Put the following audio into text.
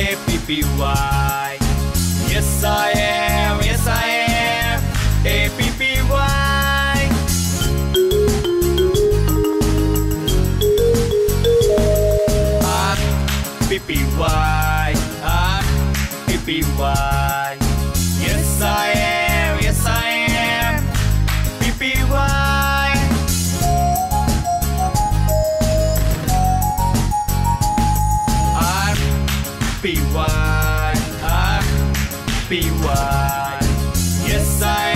A-P-P-Y. Yes I am, yes I am, A-P-P-Y. P-P-Y, P-P-Y. Yes I am, yes I am, P-P-Y. P-Y, P-Y. Yes I